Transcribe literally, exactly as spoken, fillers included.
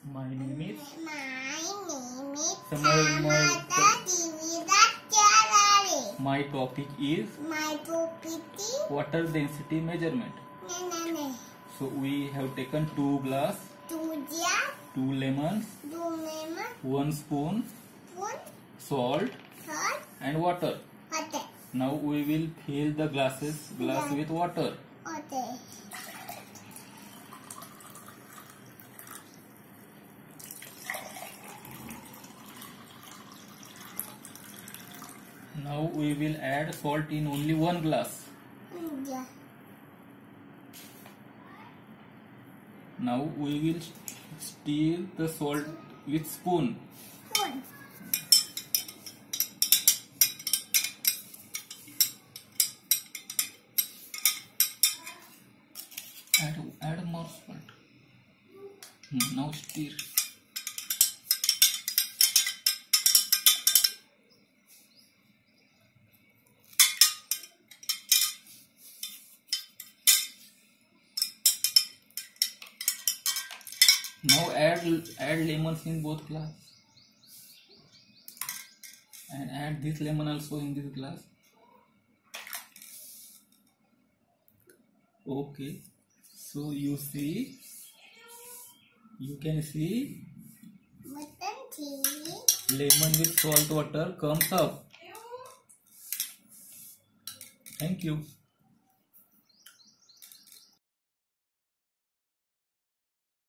My name is. My name is Samarth. My topic is. My topic is Water density measurement. na na na. So we have taken two glass, Two glass, two lemons, two lemon, one spoon, one salt, salt, and water. water. Now we will fill the glasses glass with water. Water. Now we will add salt in only one glass. Yeah. Now we will stir the salt with spoon. One. Add, add more salt. Hmm, now stir. Now add add lemons in both glass, and add this lemon also in this glass. Okay, so you see, you can see Mutton tea. lemon with salt water comes up. Thank you.